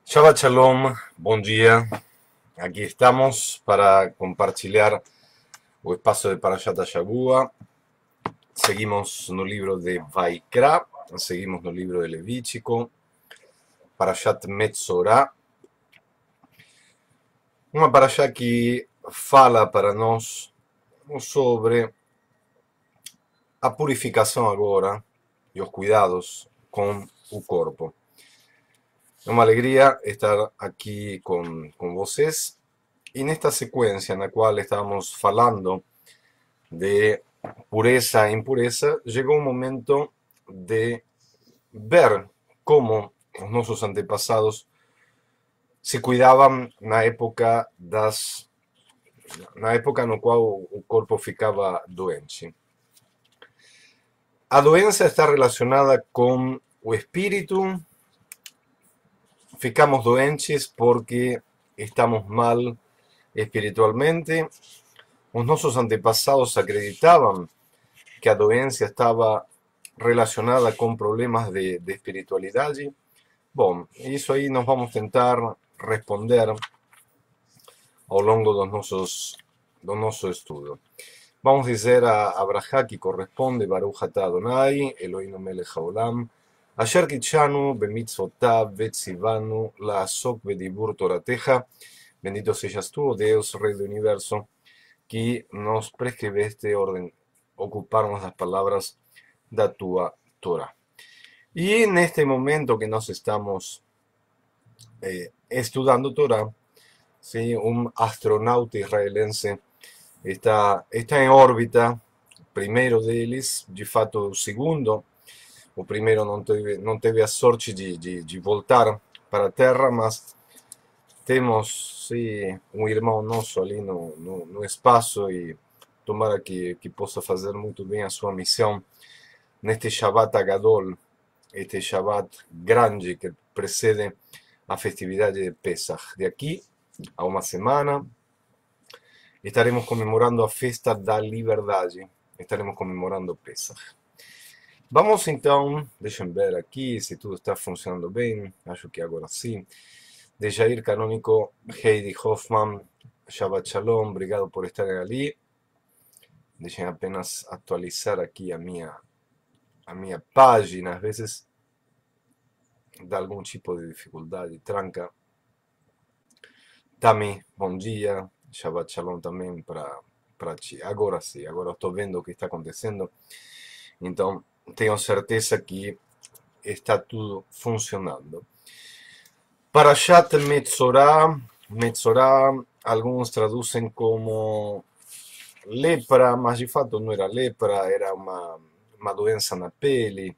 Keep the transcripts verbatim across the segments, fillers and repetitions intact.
Shabbat Shalom, bom dia. Aqui estamos para compartilhar o espaço de Parashat Shavua. Seguimos no livro de Vaikra, seguimos no livro de Levítico, Parashat Metzorah. Uma Parashat que fala para nós sobre a purificação agora e os cuidados com o corpo. É uma alegria estar aqui com, com vocês e nesta sequência na qual estamos falando de pureza e impureza, chegou o momento de ver como os nossos antepassados se cuidavam na época das na época no qual o corpo ficava doente. A doença está relacionada com o espírito. Ficamos doentes porque estamos mal espiritualmente. Os nossos antepassados acreditavam que a doença estava relacionada com problemas de, de espiritualidade. Bom, isso aí nós vamos tentar responder ao longo dos nossos, do nosso estudo. Vamos dizer a Abraha que corresponde: Baruch atah Adonai, Eloheinu melech haolam, Asher kitshanu bemitzvotav vetzivanu la'asok bedibur torateja. Bendito seas tú, Deus, Rei do Universo, que nos prescreveste orden ocuparnos las palabras da tua Torah. Y en este momento que nos estamos eh, estudando Torah, ¿sí? Un astronauta israelense está, está en órbita. Primeiro deles, de fato, o segundo. O primeiro não teve, não teve a sorte de, de, de voltar para a Terra, mas temos sim, um irmão nosso ali no, no, no espaço e tomara que, que possa fazer muito bem a sua missão neste Shabbat Agadol, este Shabbat grande que precede a festividade de Pesach. De aqui a uma semana estaremos comemorando a festa da liberdade, estaremos comemorando Pesach. Vamos então, deixem ver aqui se tudo está funcionando bem, acho que agora sim. De Jair Canônico, Heidi Hoffman, Shabbat Shalom, obrigado por estarem ali. Deixem apenas atualizar aqui a minha, a minha página, às vezes dá algum tipo de dificuldade, tranca. Tami, bom dia, Shabbat Shalom também para ti. Agora sim, agora estou vendo o que está acontecendo, então tenho certeza que está tudo funcionando. Parashat Metzorah, Metzorah, alguns traduzem como lepra, mas de fato não era lepra, era uma, uma doença na pele.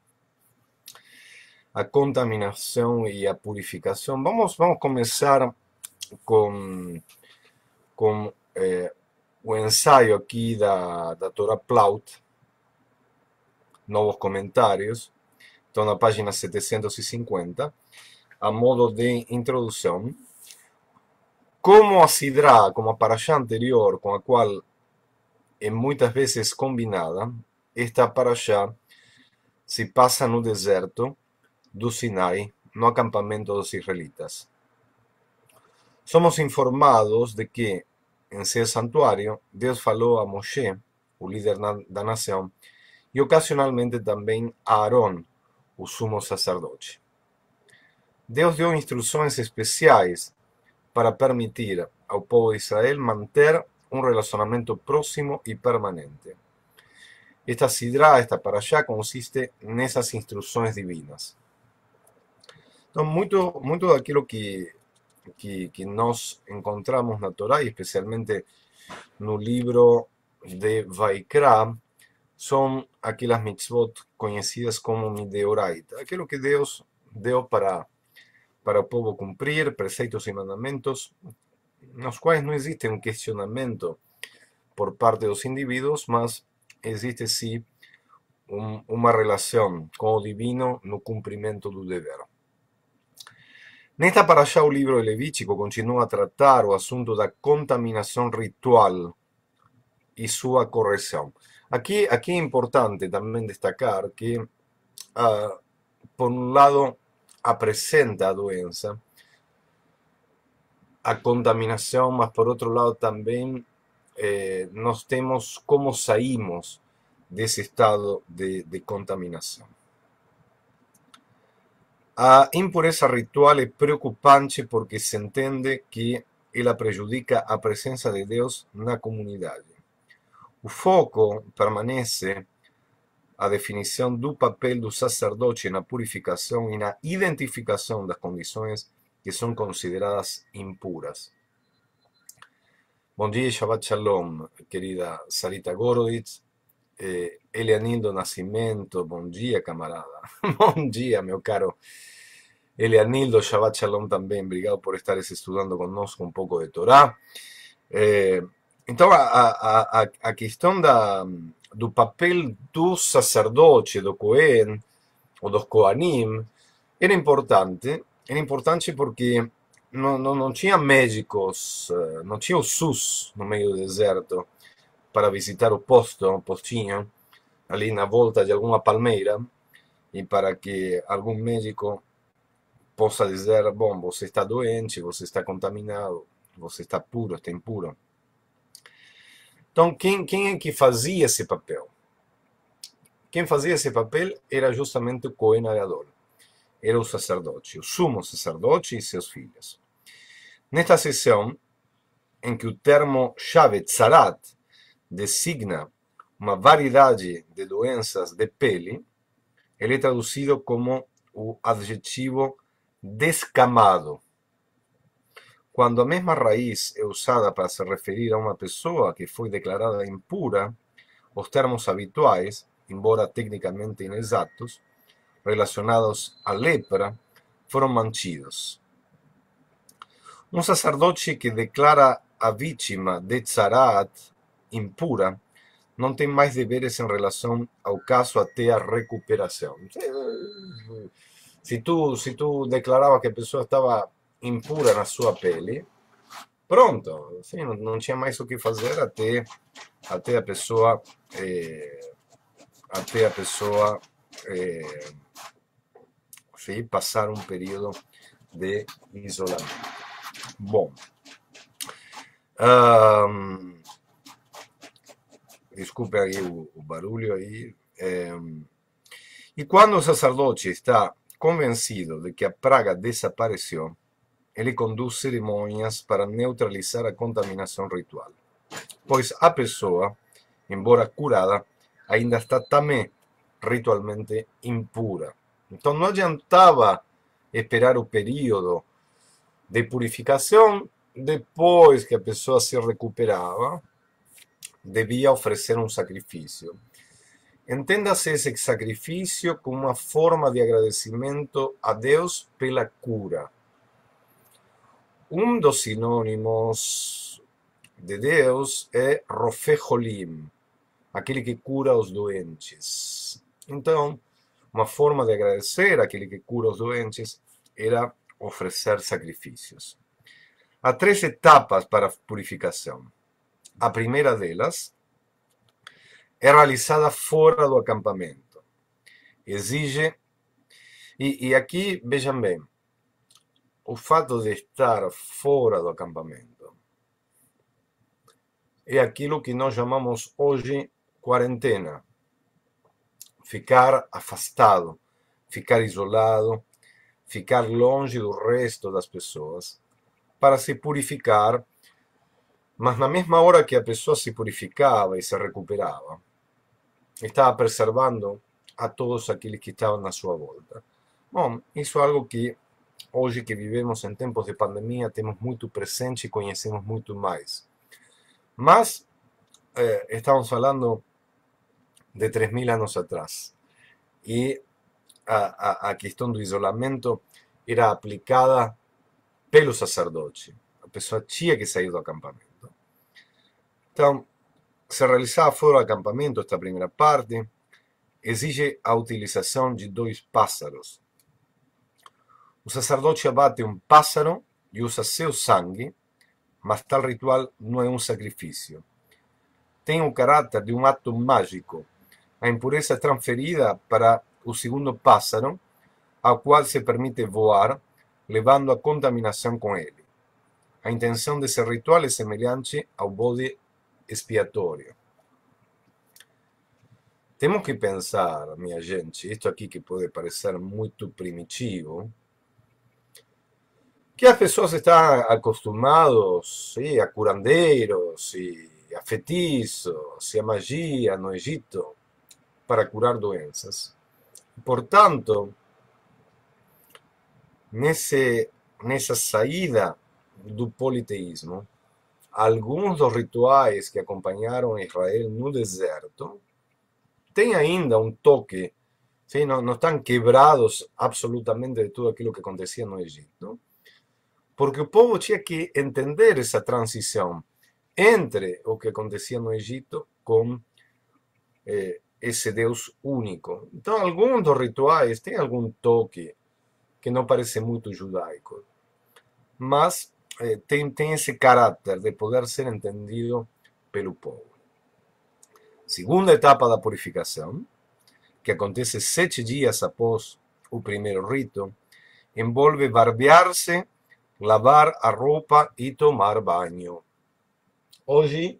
A contaminação e a purificação. Vamos, vamos começar com, com eh, o ensaio aqui da, da Torah Plaut, novos comentários, estão na página setecentos e cinquenta, a modo de introdução. Como a Sidra, como a Parashá anterior, com a qual é muitas vezes combinada, esta Parashá se passa no deserto do Sinai, no acampamento dos israelitas. Somos informados de que, em seu santuário, Deus falou a Moshe, o líder da nação, e ocasionalmente também a Aarón, o sumo sacerdote. Deus deu instruções especiais para permitir ao povo de Israel manter um relacionamento próximo e permanente. Esta sidra, esta parashá, consiste nessas instruções divinas. Então, muito, muito daquilo que, que, que nós encontramos na Torá, e especialmente no livro de Vaikra, são aquelas mitzvot conhecidas como mideoraita, aquilo que Deus deu para, para o povo cumprir, preceitos e mandamentos, nos quais não existe um questionamento por parte dos indivíduos, mas existe sim um, uma relação com o divino no cumprimento do dever. Nesta parashá, o livro Levítico continua a tratar o assunto da contaminação ritual e sua correção. Aqui, aqui é importante também destacar que, uh, por um lado, apresenta a doença, a contaminação, mas por outro lado também eh, nós temos como saímos desse estado de, de contaminação. A impureza ritual é preocupante porque se entende que ela prejudica a presença de Deus na comunidade. O foco permanece a definição do papel do sacerdote na purificação e na identificação das condições que são consideradas impuras. Bom dia, Shabbat Shalom, querida Sarita Goroditz. Eh, Elianildo Nascimento, bom dia, camarada. Bom dia, meu caro Elianildo, Shabbat Shalom também. Obrigado por estares estudando conosco um pouco de Torá. Eh, então, a, a, a, a questão da, do papel do sacerdote, do Cohen, ou dos Kohanim, era importante. Era importante porque não, não, não tinha médicos, não tinha o SUS no meio do deserto para visitar o posto, o postinho, ali na volta de alguma palmeira, e para que algum médico possa dizer, bom, você está doente, você está contaminado, você está puro, está impuro. Então, quem, quem é que fazia esse papel? Quem fazia esse papel era justamente o Cohen Gadol, era o sacerdote, o sumo sacerdote e seus filhos. Nesta sessão, em que o termo chave tzarat designa uma variedade de doenças de pele, ele é traduzido como o adjetivo descamado. Quando a mesma raiz é usada para se referir a uma pessoa que foi declarada impura, os termos habituais, embora tecnicamente inexatos, relacionados à lepra, foram mantidos. Um sacerdote que declara a vítima de tzarat impura não tem mais deveres em relação ao caso até a recuperação. Se tu, se tu declarava que a pessoa estava impura na sua pele, pronto, assim, não, não tinha mais o que fazer até, até a pessoa é, até a pessoa é, sim, passar um período de isolamento. Bom, um, desculpe aí o, o barulho aí. É, e quando o sacerdote está convencido de que a praga desapareceu, ele conduz cerimônias para neutralizar a contaminação ritual, pois a pessoa, embora curada, ainda está também ritualmente impura. Então não adiantava esperar o período de purificação. Depois que a pessoa se recuperava, devia oferecer um sacrifício. Entenda-se esse sacrifício como uma forma de agradecimento a Deus pela cura. Um dos sinônimos de Deus é Rofé Cholim, aquele que cura os doentes. Então, uma forma de agradecer àquele que cura os doentes era oferecer sacrifícios. Há três etapas para a purificação. A primeira delas é realizada fora do acampamento. Exige, e, e aqui vejam bem, o fato de estar fora do acampamento é aquilo que nós chamamos hoje quarentena. Ficar afastado, ficar isolado, ficar longe do resto das pessoas para se purificar, mas na mesma hora que a pessoa se purificava e se recuperava, estava preservando a todos aqueles que estavam na sua volta. Bom, isso é algo que hoje que vivemos em tempos de pandemia temos muito presente e conhecemos muito mais. Mas eh, estamos falando de três mil anos atrás e a, a, a questão do isolamento era aplicada pelo sacerdote. A pessoa tinha que sair do acampamento. Então, se realizava fora do acampamento esta primeira parte, exige a utilização de dois pássaros. O sacerdote abate um pássaro e usa seu sangue, mas tal ritual não é um sacrifício. Tem o caráter de um ato mágico. A impureza é transferida para o segundo pássaro, ao qual se permite voar, levando a contaminação com ele. A intenção desse ritual é semelhante ao bode expiatório. Temos que pensar, minha gente, isto aqui que pode parecer muito primitivo, que as pessoas estão acostumadas, sim, a curandeiros, e a feitiços, e a magia no Egito para curar doenças. Portanto, nesse, nessa saída do politeísmo, alguns dos rituais que acompanharam Israel no deserto têm ainda um toque, sim, não, não estão quebrados absolutamente de tudo aquilo que acontecia no Egito, porque o povo tinha que entender essa transição entre o que acontecia no Egito com eh, esse Deus único. Então, alguns dos rituais têm algum toque que não parece muito judaico, mas eh, tem, tem esse caráter de poder ser entendido pelo povo. Segunda etapa da purificação, que acontece sete dias após o primeiro rito, envolve barbear-se, lavar a roupa e tomar banho. Hoje,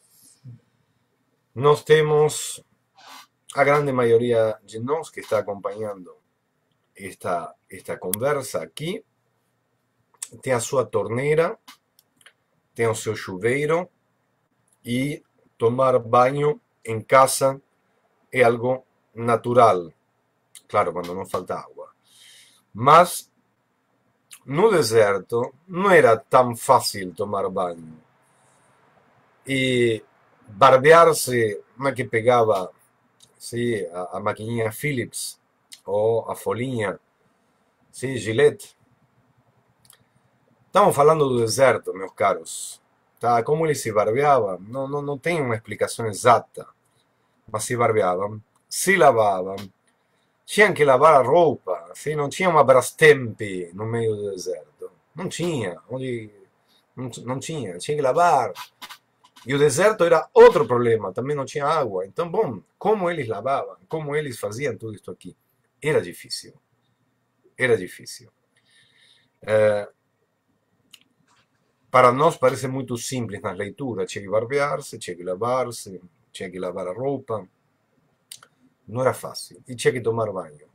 nós temos a grande maioria de nós que está acompanhando esta, esta conversa aqui, tem a sua torneira, tem o seu chuveiro, e tomar banho em casa é algo natural, claro, quando não falta água. Mas no deserto não era tão fácil tomar banho. E barbear-se, não é que pegava, sim, a, a maquininha Philips ou a folhinha, sim, Gillette. Estamos falando do deserto, meus caros. Tá? Como ele se barbeava, não, não, não tem uma explicação exata, mas se barbeavam, se lavavam, tinham que lavar a roupa, sim? Não tinha uma Brastemp no meio do deserto. Não tinha, onde não, não tinha, tinha que lavar. E o deserto era outro problema, também não tinha água. Então, bom, como eles lavavam, como eles faziam tudo isso aqui? Era difícil. Era difícil. É, para nós parece muito simples na leitura. Tinha que barbear-se, tinha que lavar-se, tinha que lavar a roupa. Não era fácil. E tinha que tomar banho.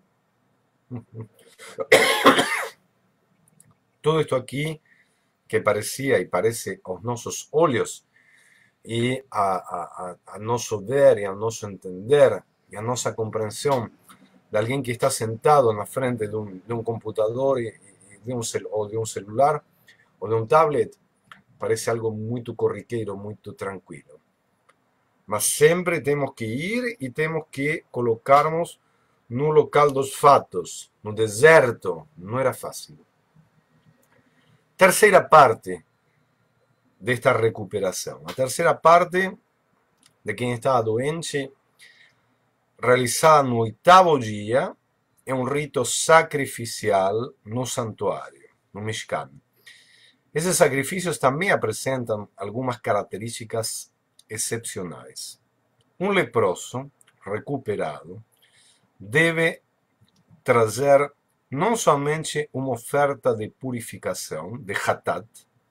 Tudo isto aqui que parecia e parece aos nossos olhos e a, a, a nosso ver e a nosso entender e a nossa compreensão de alguém que está sentado na frente de um, de um computador e, e de um, ou de um celular ou de um tablet, parece algo muito corriqueiro, muito tranquilo. Mas sempre temos que ir e temos que colocarmos no local dos fatos, no deserto. Não era fácil. Terceira parte desta recuperação. A terceira parte de quem está doente, realizada no oitavo dia, é um rito sacrificial no santuário, no Mishkan. Esses sacrifícios também apresentam algumas características excepcionais. Um leproso recuperado deve trazer não somente uma oferta de purificação, de hatat.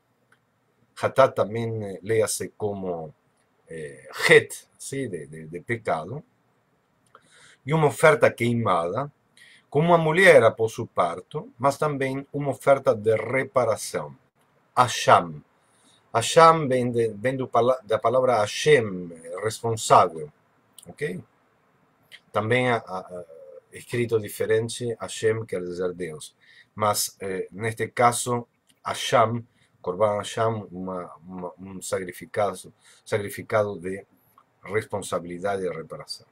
Hatat também leia-se como eh, het, sim, de, de, de pecado, e uma oferta queimada, como a mulher após o parto, mas também uma oferta de reparação, Asham. Asham vem, de, vem do, da palavra Hashem, responsável, ok? Também a, a, a, escrito diferente, Hashem quer dizer Deus, mas eh, neste caso, Asham, Corban Hashem, uma, uma, um sacrificado, sacrificado de responsabilidade e reparação.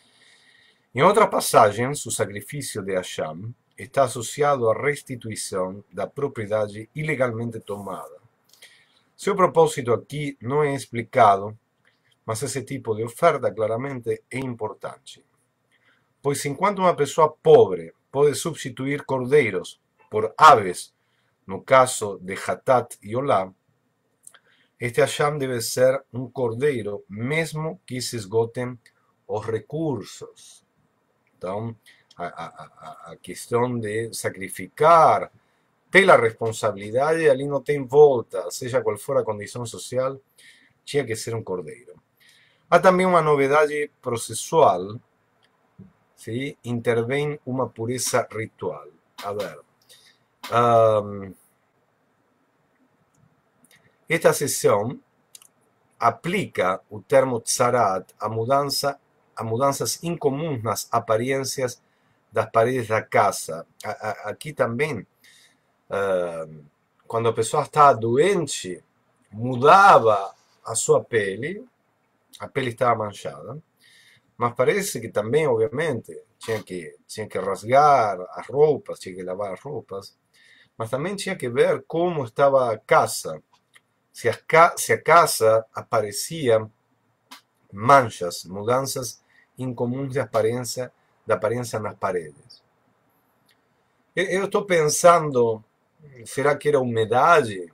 Em outras passagens, o sacrifício de Hashem está associado à restituição da propriedade ilegalmente tomada. Seu propósito aqui não é explicado, mas esse tipo de oferta claramente é importante. Pois enquanto uma pessoa pobre pode substituir cordeiros por aves, no caso de Hatat e Olá, este Hashem deve ser um cordeiro, mesmo que se esgotem os recursos. Então, a, a, a questão de sacrificar pela responsabilidade, ali não tem volta, seja qual for a condição social, tinha que ser um cordeiro. Há também uma novidade processual, sim? Intervém uma pureza ritual. A ver, um, esta sessão aplica o termo tzarat a, mudança, a mudanças incomuns nas aparências das paredes da casa. A, a, aqui também, uh, quando a pessoa estava doente, mudava a sua pele, a pele estava manchada, mas parece que também, obviamente, tinha que, tinha que rasgar as roupas, tinha que lavar as roupas, mas também tinha que ver como estava a casa. Se a, se a casa aparecia manchas, mudanças incomuns de aparência, de aparência nas paredes. Eu estou pensando, será que era umidade?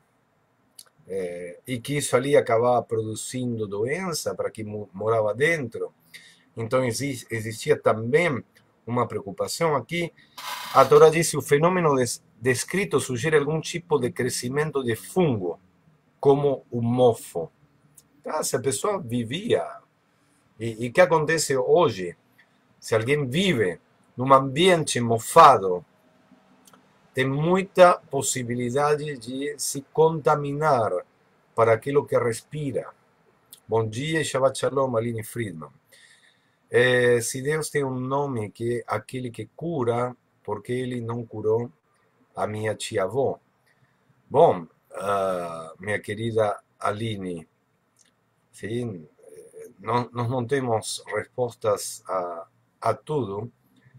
É, e que isso ali acabava produzindo doença para quem morava dentro? Então existia também uma preocupação aqui. A Torá diz que o fenômeno descrito sugere algum tipo de crescimento de fungo, como o mofo. Ah, se a pessoa vivia, e o que acontece hoje? Se alguém vive num ambiente mofado, tem muita possibilidade de se contaminar para aquilo que respira. Bom dia e Shabbat Shalom, Aline Friedman. É, se Deus tem um nome que é aquele que cura, porque ele não curou a minha tia-avó? Bom, uh, minha querida Aline, sim, nós, nós não temos respostas a, a tudo,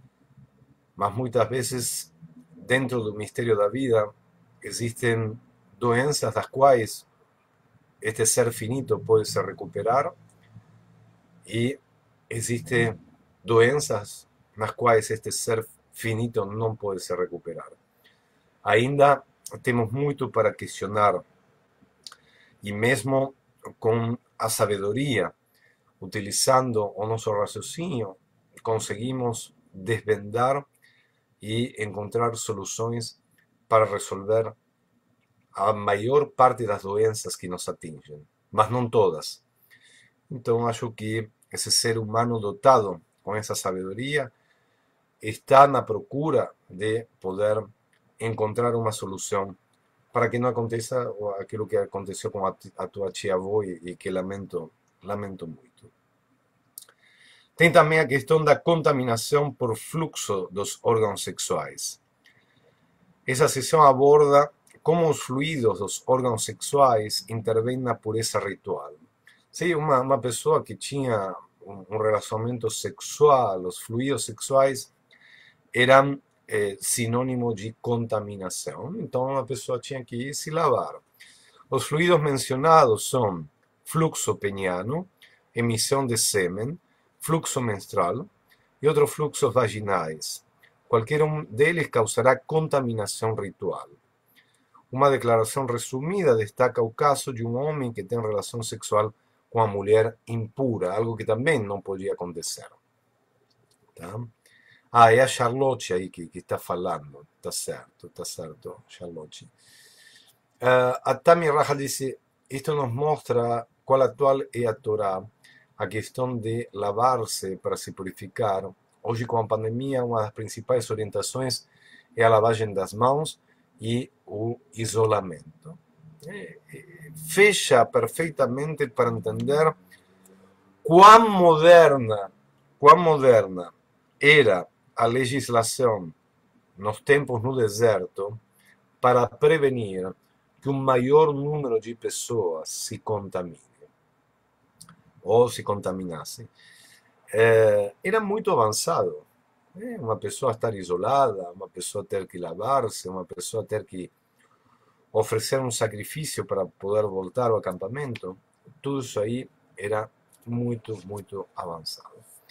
mas muitas vezes, dentro do mistério da vida, existem doenças das quais este ser finito pode se recuperar e existem doenças nas quais este ser finito não pode se recuperar. Ainda temos muito para questionar e mesmo com a sabedoria, utilizando o nosso raciocínio, conseguimos desvendar e encontrar soluções para resolver a maior parte das doenças que nos atingem, mas não todas. Então acho que esse ser humano dotado com essa sabedoria está na procura de poder encontrar uma solução para que não aconteça aquilo que aconteceu com a, a tua tia-avó e, e que lamento, lamento muito. Tem também a questão da contaminação por fluxo dos órgãos sexuais. Essa sessão aborda como os fluidos dos órgãos sexuais intervêm na pureza ritual. Sim, uma, uma pessoa que tinha um, um relacionamento sexual, os fluidos sexuais eram é, sinônimo de contaminação. Então a pessoa tinha que ir se lavar. Os fluidos mencionados são fluxo peniano, emissão de sêmen, fluxo menstrual e outros fluxos vaginais. Qualquer um deles causará contaminação ritual. Uma declaração resumida destaca o caso de um homem que tem relação sexual com a mulher impura, algo que também não podia acontecer. Tá? Ah, é a Charlotte aí que, que está falando. Tá certo, tá certo, Charlotte. Uh, a Tami Raja disse, isto nos mostra qual atual é a Torá, a questão de lavar-se para se purificar. Hoje, com a pandemia, uma das principais orientações é a lavagem das mãos e o isolamento. É, é, fecha perfeitamente para entender quão moderna, quão moderna era a legislação nos tempos no deserto para prevenir que um maior número de pessoas se contamine ou se contaminassem. É, era muito avançado. É, uma pessoa estar isolada, uma pessoa ter que lavar-se, uma pessoa ter que oferecer um sacrifício para poder voltar ao acampamento, tudo isso aí era muito, muito avançado.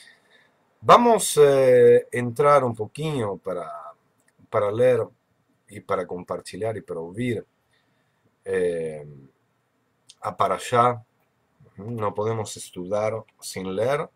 Vamos eh, entrar um pouquinho para, para ler e para compartilhar e para ouvir eh, a Parashá. Não podemos estudar sem ler.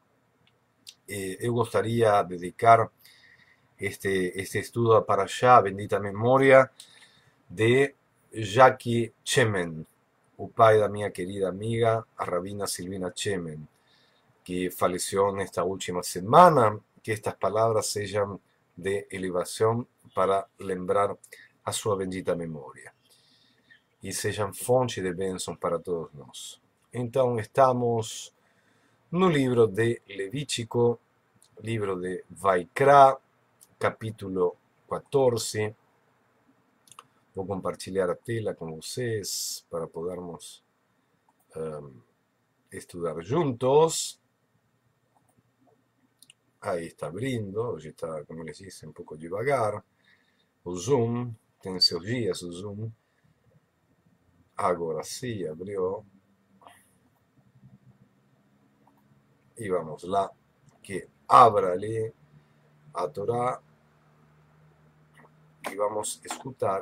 Eh, eu gostaria de dedicar este, este estudo a Parashá, bendita memória, de Jackie Chemen, o pai da minha querida amiga, a Rabina Silvina Chemen, que falleció en esta última semana. Que estas palabras sean de elevación para lembrar a su bendita memoria e sejam fonte de bênção para todos nós. Então, estamos no livro de Levítico, livro de Vaikra, capítulo quatorze. Vou compartilhar a tela com vocês para podermos um, estudar juntos. Aí está abrindo, hoje está, como les disse, um pouco devagar. O Zoom, tem seus dias o Zoom. Agora sim, abriu. E vamos lá, que abra ali a Torá e vamos escutar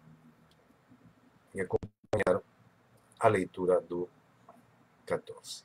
e acompanhar a leitura do quatorze.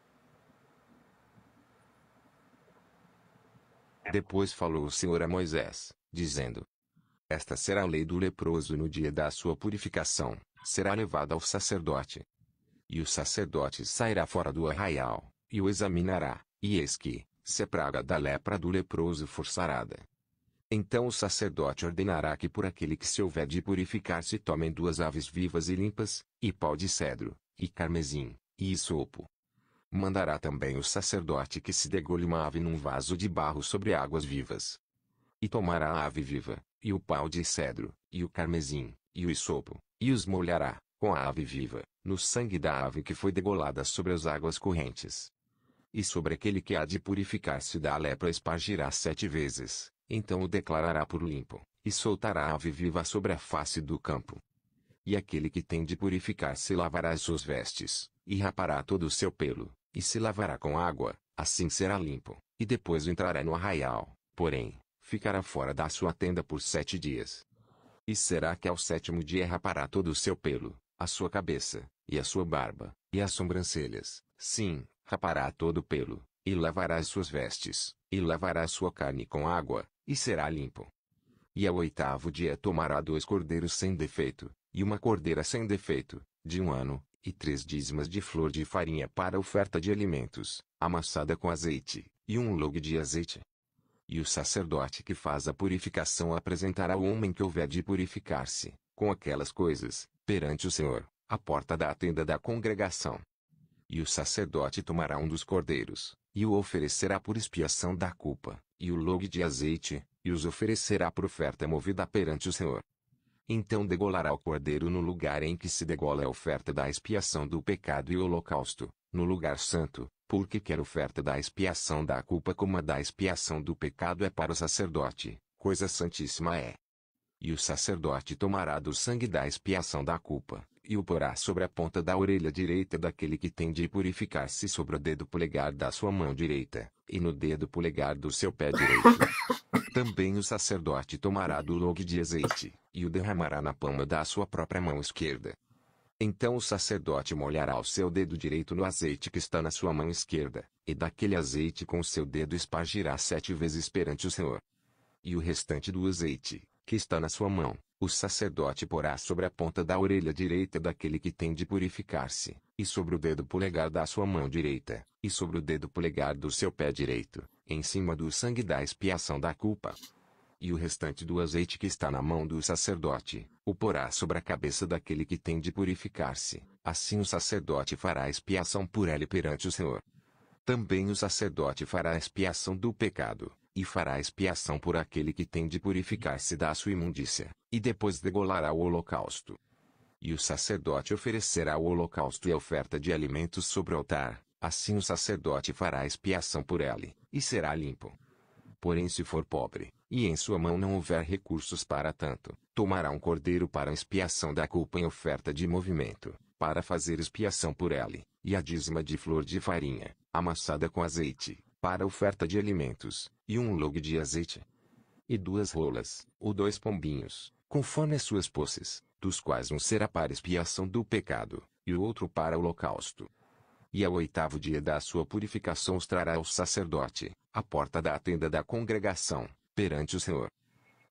Depois falou o Senhor a Moisés, dizendo: Esta será a lei do leproso no dia da sua purificação, será levada ao sacerdote. E o sacerdote sairá fora do arraial, e o examinará, e eis que, se a praga da lepra do leproso for sarada. Então o sacerdote ordenará que por aquele que se houver de purificar se tomem duas aves vivas e limpas, e pau de cedro, e carmesim, e hisopo. Mandará também o sacerdote que se degole uma ave num vaso de barro sobre águas vivas. E tomará a ave viva, e o pau de cedro, e o carmesim, e o hisopo, e os molhará, com a ave viva, no sangue da ave que foi degolada sobre as águas correntes. E sobre aquele que há de purificar-se da lepra espargirá sete vezes, então o declarará por limpo, e soltará a ave viva sobre a face do campo. E aquele que tem de purificar-se lavará as suas vestes, e rapará todo o seu pelo, e se lavará com água, assim será limpo, e depois entrará no arraial, porém, ficará fora da sua tenda por sete dias. E será que ao sétimo dia rapará todo o seu pelo, a sua cabeça, e a sua barba, e as sobrancelhas, sim, rapará todo o pelo, e lavará as suas vestes, e lavará a sua carne com água, e será limpo. E ao oitavo dia tomará dois cordeiros sem defeito, e uma cordeira sem defeito, de um ano, e três dízimas de flor de farinha para oferta de alimentos, amassada com azeite, e um log de azeite. E o sacerdote que faz a purificação apresentará o homem que houver de purificar-se, com aquelas coisas, perante o Senhor, à porta da tenda da congregação. E o sacerdote tomará um dos cordeiros, e o oferecerá por expiação da culpa, e o log de azeite, e os oferecerá por oferta movida perante o Senhor. Então degolará o cordeiro no lugar em que se degola a oferta da expiação do pecado e o holocausto, no lugar santo, porque quer oferta da expiação da culpa como a da expiação do pecado é para o sacerdote, coisa santíssima é. E o sacerdote tomará do sangue da expiação da culpa, e o porá sobre a ponta da orelha direita daquele que tem de purificar-se sobre o dedo polegar da sua mão direita, e no dedo polegar do seu pé direito. Também o sacerdote tomará do log de azeite, e o derramará na palma da sua própria mão esquerda. Então o sacerdote molhará o seu dedo direito no azeite que está na sua mão esquerda, e daquele azeite com o seu dedo espargirá sete vezes perante o Senhor. E o restante do azeite, que está na sua mão, o sacerdote porá sobre a ponta da orelha direita daquele que tem de purificar-se, e sobre o dedo polegar da sua mão direita, e sobre o dedo polegar do seu pé direito, em cima do sangue da expiação da culpa. E o restante do azeite que está na mão do sacerdote, o porá sobre a cabeça daquele que tem de purificar-se, assim o sacerdote fará expiação por ele perante o Senhor. Também o sacerdote fará expiação do pecado, e fará expiação por aquele que tem de purificar-se da sua imundícia, e depois degolará o holocausto. E o sacerdote oferecerá o holocausto e a oferta de alimentos sobre o altar, assim o sacerdote fará expiação por ele, e será limpo. Porém se for pobre, e em sua mão não houver recursos para tanto, tomará um cordeiro para a expiação da culpa em oferta de movimento, para fazer expiação por ele, e a dízima de flor de farinha, amassada com azeite, para oferta de alimentos, e um log de azeite. E duas rolas, ou dois pombinhos, conforme as suas posses, dos quais um será para expiação do pecado, e o outro para o holocausto. E ao oitavo dia da sua purificação os trará ao sacerdote, à porta da tenda da congregação, perante o Senhor.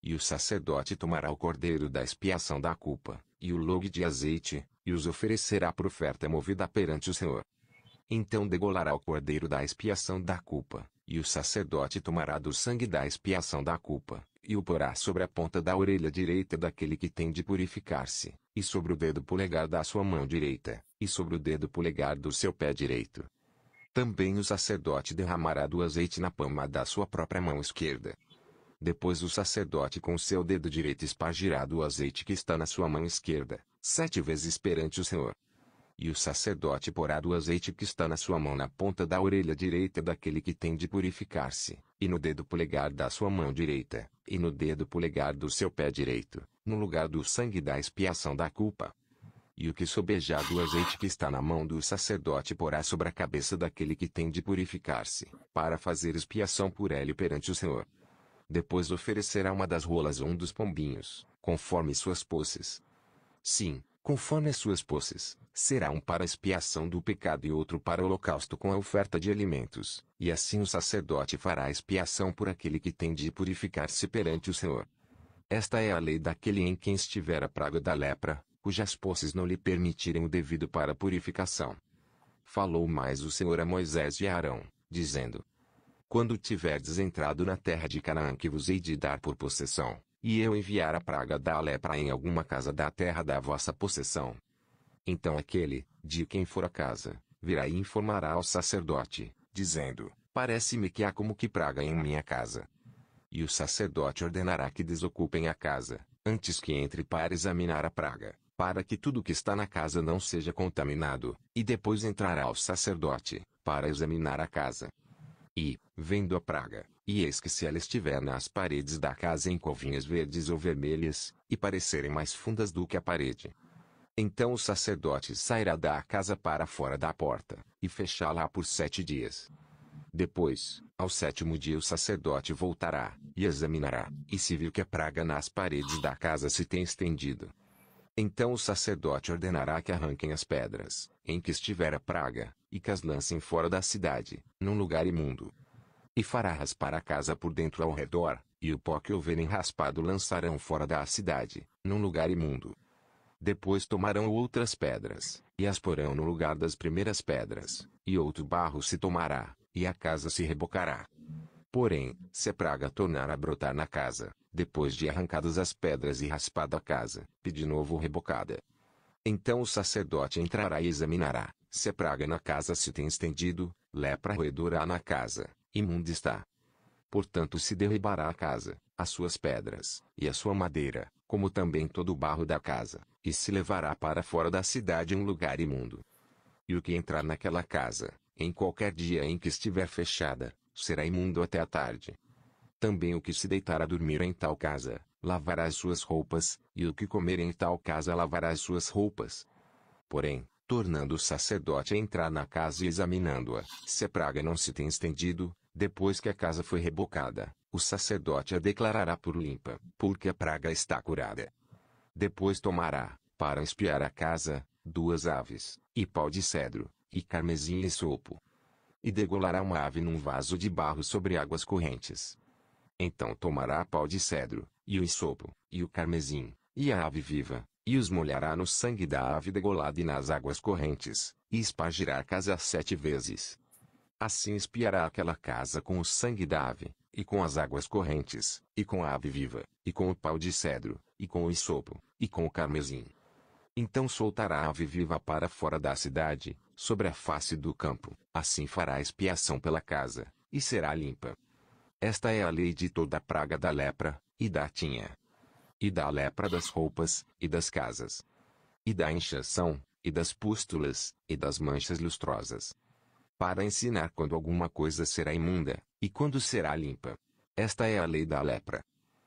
E o sacerdote tomará o cordeiro da expiação da culpa, e o log de azeite, e os oferecerá por oferta movida perante o Senhor. Então degolará o cordeiro da expiação da culpa, e o sacerdote tomará do sangue da expiação da culpa, e o porá sobre a ponta da orelha direita daquele que tem de purificar-se, e sobre o dedo polegar da sua mão direita, e sobre o dedo polegar do seu pé direito. Também o sacerdote derramará do azeite na palma da sua própria mão esquerda. Depois o sacerdote com o seu dedo direito espargirá do azeite que está na sua mão esquerda, sete vezes perante o Senhor. E o sacerdote porá do azeite que está na sua mão na ponta da orelha direita daquele que tem de purificar-se, e no dedo polegar da sua mão direita, e no dedo polegar do seu pé direito, no lugar do sangue da expiação da culpa. E o que sobejar do azeite que está na mão do sacerdote porá sobre a cabeça daquele que tem de purificar-se, para fazer expiação por ele perante o Senhor. Depois oferecerá uma das rolas ou um dos pombinhos, conforme suas posses. Sim, conforme as suas posses, será um para expiação do pecado e outro para o holocausto com a oferta de alimentos, e assim o sacerdote fará expiação por aquele que tem de purificar-se perante o Senhor. Esta é a lei daquele em quem estiver a praga da lepra, cujas posses não lhe permitirem o devido para a purificação. Falou mais o Senhor a Moisés e a Arão, dizendo: Quando tiverdes entrado na terra de Canaã que vos hei de dar por possessão, e eu enviar a praga da lepra em alguma casa da terra da vossa possessão, então aquele, de quem for a casa, virá e informará ao sacerdote, dizendo: Parece-me que há como que praga em minha casa. E o sacerdote ordenará que desocupem a casa, antes que entre para examinar a praga, para que tudo que está na casa não seja contaminado, e depois entrará o sacerdote, para examinar a casa. E, vendo a praga, e eis que se ela estiver nas paredes da casa em covinhas verdes ou vermelhas, e parecerem mais fundas do que a parede, então o sacerdote sairá da casa para fora da porta, e fechá-la por sete dias. Depois, ao sétimo dia o sacerdote voltará, e examinará, e se viu que a praga nas paredes da casa se tem estendido, então o sacerdote ordenará que arranquem as pedras, em que estiver a praga, e que as lancem fora da cidade, num lugar imundo. E fará raspar a casa por dentro ao redor, e o pó que houverem raspado lançarão fora da cidade, num lugar imundo. Depois tomarão outras pedras, e as porão no lugar das primeiras pedras, e outro barro se tomará, e a casa se rebocará. Porém, se a praga tornar a brotar na casa, depois de arrancadas as pedras e raspada a casa, e de novo rebocada, então o sacerdote entrará e examinará, se a praga na casa se tem estendido, lepra roedora na casa, imunda está. Portanto se derribará a casa, as suas pedras, e a sua madeira, como também todo o barro da casa, e se levará para fora da cidade em um lugar imundo. E o que entrar naquela casa, em qualquer dia em que estiver fechada, será imundo até a tarde. Também o que se deitar a dormir em tal casa, lavará as suas roupas, e o que comer em tal casa lavará as suas roupas. Porém, tornando o sacerdote a entrar na casa e examinando-a, se a praga não se tem estendido, depois que a casa foi rebocada, o sacerdote a declarará por limpa, porque a praga está curada. Depois tomará, para espiar a casa, duas aves, e pau de cedro, e carmesim e sopo. E degolará uma ave num vaso de barro sobre águas correntes. Então tomará pau de cedro, e o hisopo, e o carmesim, e a ave viva, e os molhará no sangue da ave degolada e nas águas correntes, e espargirá a casa sete vezes. Assim espiará aquela casa com o sangue da ave, e com as águas correntes, e com a ave viva, e com o pau de cedro, e com o hisopo, e com o carmesim. Então soltará a ave viva para fora da cidade, sobre a face do campo, assim fará expiação pela casa, e será limpa. Esta é a lei de toda a praga da lepra, e da tinha, e da lepra das roupas, e das casas, e da inchação, e das pústulas, e das manchas lustrosas, para ensinar quando alguma coisa será imunda, e quando será limpa. Esta é a lei da lepra.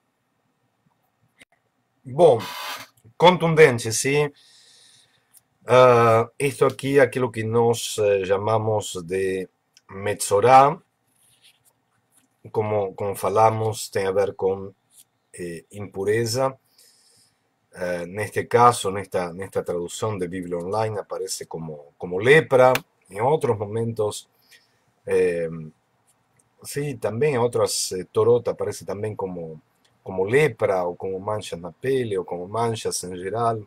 Bom, contundente, sim. Uh, isto aqui é aquilo que nós uh, chamamos de Metzorá, como, como falamos, tem a ver com eh, impureza. Uh, neste caso, nesta, nesta tradução de Bíblia Online, aparece como, como lepra. Em outros momentos, eh, sí, también en otras, eh, Torot aparece también como, como lepra, ou como manchas na pele, ou como manchas em geral.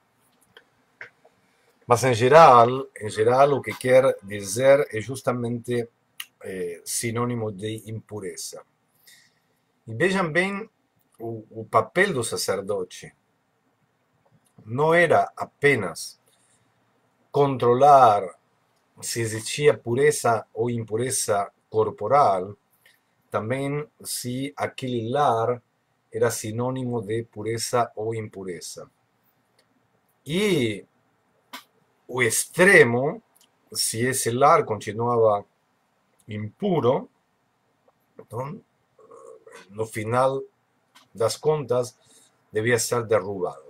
Mas em geral, em geral o que quer dizer é justamente eh, sinônimo de impureza. E vejam bem o, o papel do sacerdote. Não era apenas controlar se existia pureza ou impureza corporal, também se aquele lar era sinônimo de pureza ou impureza. E o extremo, se esse lar continuava impuro, então, no final das contas, devia ser derrubado.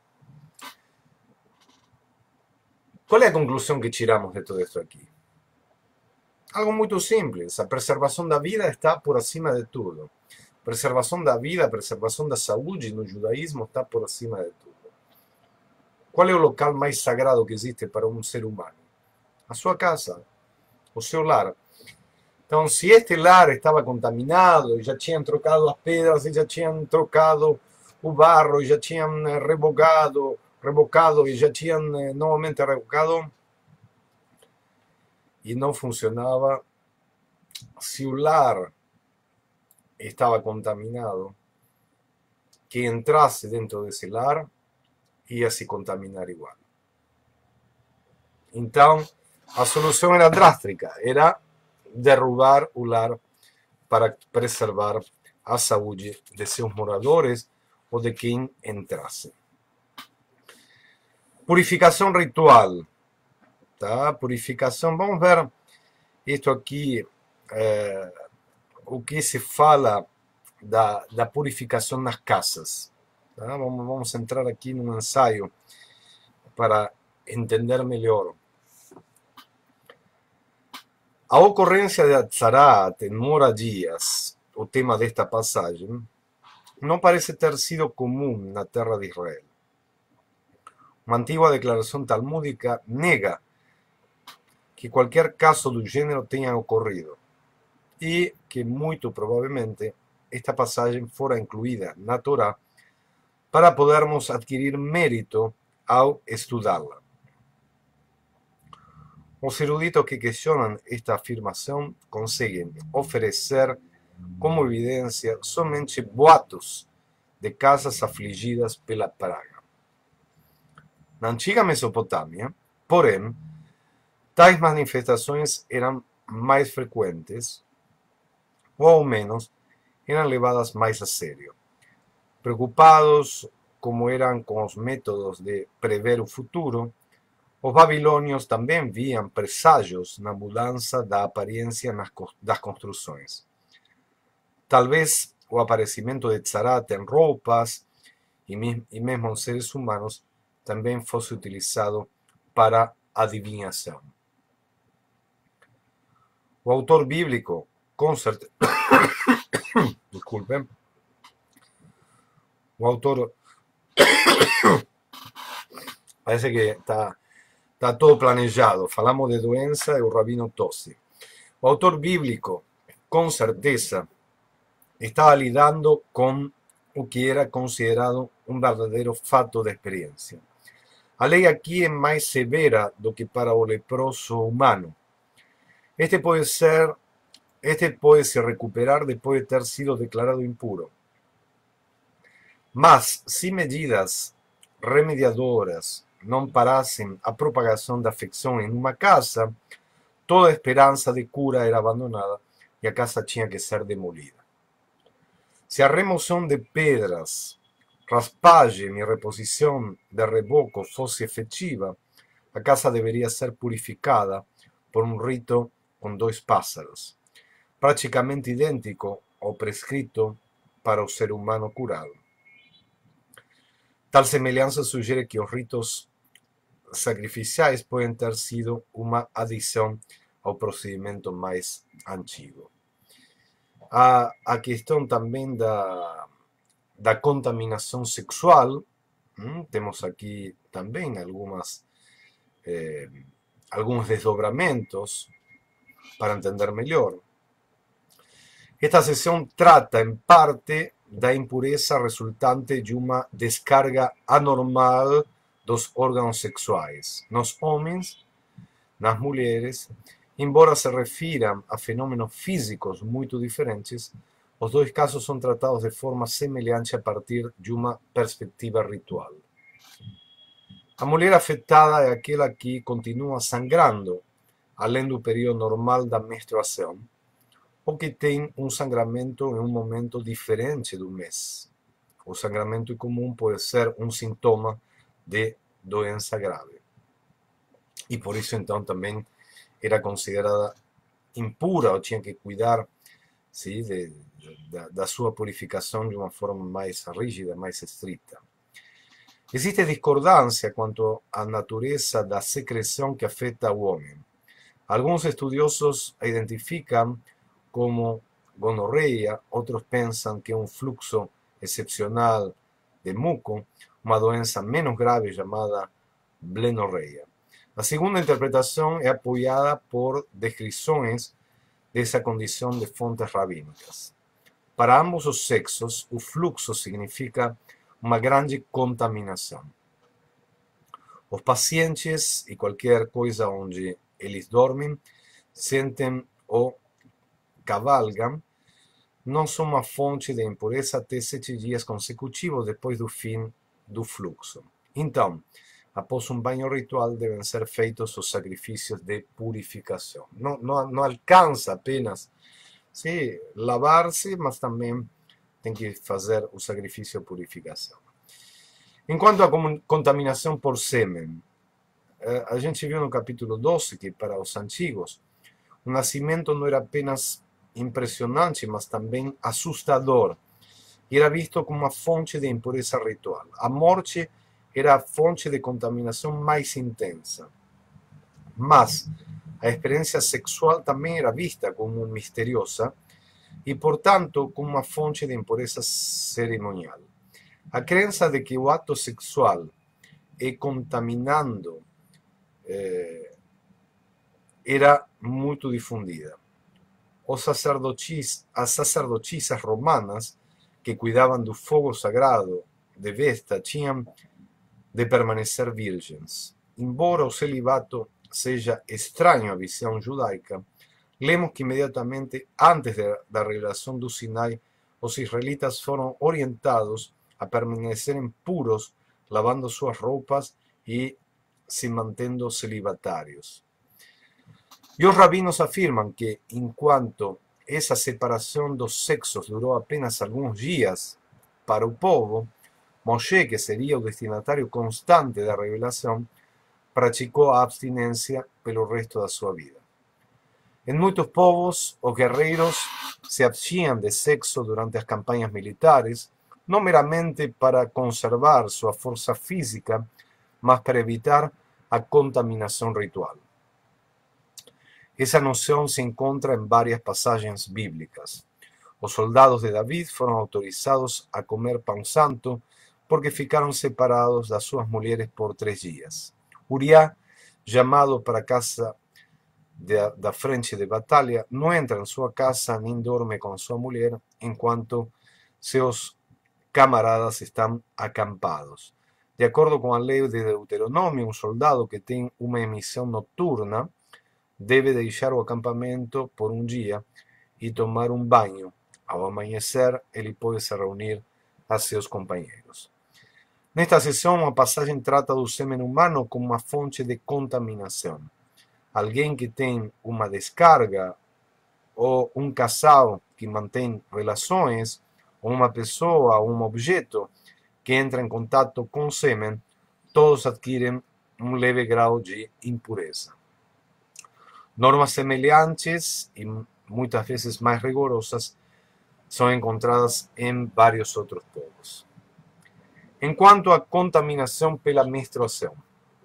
Qual é a conclusão que tiramos de todo isso aqui? Algo muito simples. A preservação da vida está por acima de tudo. A preservação da vida, a preservação da saúde no judaísmo está por acima de tudo. Qual é o local mais sagrado que existe para um ser humano? A sua casa, o seu lar. Então, se este lar estava contaminado, já tinham trocado as pedras, já tinham trocado o barro, já tinham revogado, revocado e já tinham novamente revocado, e não funcionava, se o lar estava contaminado, que entrasse dentro desse lar ia se contaminar igual. Então, a solução era drástica, era derrubar o lar para preservar a saúde de seus moradores ou de quem entrasse. Purificação ritual. Tá? Purificação, vamos ver isto aqui, é, o que se fala da, da purificação nas casas. Tá? Vamos, vamos entrar aqui num ensaio para entender melhor. A ocorrência de Atzarat em moradias, o tema desta passagem, não parece ter sido comum na terra de Israel. Uma antiga declaração talmúdica nega que qualquer caso do gênero tenha ocorrido e que, muito provavelmente, esta passagem fora incluída na Torá para podermos adquirir mérito ao estudá-la. Os eruditos que questionam esta afirmação conseguem oferecer como evidência somente boatos de casas afligidas pela praga. Na antiga Mesopotâmia, porém, tais manifestações eram mais frequentes, ou ao menos eram levadas mais a sério. Preocupados como eram com os métodos de prever o futuro, os babilônios também viam presságios na mudança da aparência das construções. Talvez o aparecimento de Tzarat em roupas e mesmo em seres humanos também fosse utilizado para adivinhação. O autor bíblico, com certeza, desculpem, o autor, parece que está tá todo planejado, falamos de doença e o rabino tosse. O autor bíblico, com certeza, estava lidando com o que era considerado um verdadeiro fato de experiência. A lei aqui é mais severa do que para o leproso humano. Este pode ser, este pode se recuperar depois de ter sido declarado impuro. Mas, se medidas remediadoras não parassem a propagação da infecção em uma casa, toda esperança de cura era abandonada e a casa tinha que ser demolida. Se a remoção de pedras, raspagem e reposição de reboco fosse efetiva, a casa deveria ser purificada por um rito com dois pássaros, praticamente idêntico ao prescrito para o ser humano curado. Tal semelhança sugere que os ritos sacrificiais podem ter sido uma adição ao procedimento mais antigo. A, a questão também da, da contaminação sexual, hum, temos aqui também algumas, eh, alguns desdobramentos para entender melhor. Esta sessão trata, em parte, da impureza resultante de uma descarga anormal dos órgãos sexuais, nos homens, nas mulheres. Embora se refiram a fenômenos físicos muito diferentes, os dois casos são tratados de forma semelhante a partir de uma perspectiva ritual. A mulher afetada é aquela que continua sangrando, além do período normal da menstruação, ou que tem um sangramento em um momento diferente do mês. O sangramento comum pode ser um sintoma de doença grave. E por isso, então, também era considerada impura, ou tinha que cuidar, sim, de, de, da, da sua purificação de uma forma mais rígida, mais estrita. Existe discordância quanto à natureza da secreção que afeta o homem. Alguns estudiosos a identificam como gonorreia, outros pensam que é um fluxo excepcional de muco, uma doença menos grave chamada blenorreia. A segunda interpretação é apoiada por descrições dessa condição de fontes rabínicas. Para ambos os sexos, o fluxo significa uma grande contaminação. Os pacientes e qualquer coisa onde eles dormem, sentem ou cavalgam, não são uma fonte de impureza até sete dias consecutivos depois do fim do fluxo. Então, após um banho ritual, devem ser feitos os sacrifícios de purificação. Não, não, não alcança apenas sim, lavar-se, mas também tem que fazer o sacrifício de purificação. Enquanto à contaminação por sêmen, a gente viu no capítulo doze que para os antigos o nascimento não era apenas impressionante, mas também assustador. E era visto como uma fonte de impureza ritual. A morte era a fonte de contaminação mais intensa. Mas a experiência sexual também era vista como misteriosa e, portanto, como uma fonte de impureza cerimonial. A crença de que o ato sexual é contaminando eh, era muito difundida. Os sacerdotis, as sacerdotisas romanas, que cuidavam do fogo sagrado de Vesta, tinham de permanecer virgens. Embora o celibato seja estranho à visão judaica, lemos que imediatamente antes de, da revelação do Sinai, os israelitas foram orientados a permanecerem puros, lavando suas roupas e se mantendo celibatários. E os rabinos afirmam que, enquanto essa separação dos sexos durou apenas alguns dias para o povo, Moshe, que seria o destinatário constante da revelação, praticou a abstinência pelo resto da sua vida. Em muitos povos, os guerreiros se abstinham de sexo durante as campanhas militares, não meramente para conservar sua força física, mas para evitar a contaminação ritual. Essa noção se encontra em várias passagens bíblicas. Os soldados de David foram autorizados a comer pão santo porque ficaram separados das suas mulheres por três dias. Uriá, chamado para a casa de, da frente de batalha, não entra em sua casa nem dorme com sua mulher enquanto seus camaradas estão acampados. De acordo com a lei de Deuteronômio, um soldado que tem uma emissão noturna deve deixar o acampamento por um dia e tomar um banho. Ao amanhecer, ele pode se reunir a seus companheiros. Nesta sessão, a passagem trata do sêmen humano como uma fonte de contaminação. Alguém que tem uma descarga, ou um casal que mantém relações, ou uma pessoa, ou um objeto que entra em contato com o sêmen, todos adquirem um leve grau de impureza. Normas semelhantes e muitas vezes mais rigorosas são encontradas em vários outros povos. Enquanto à contaminação pela menstruação,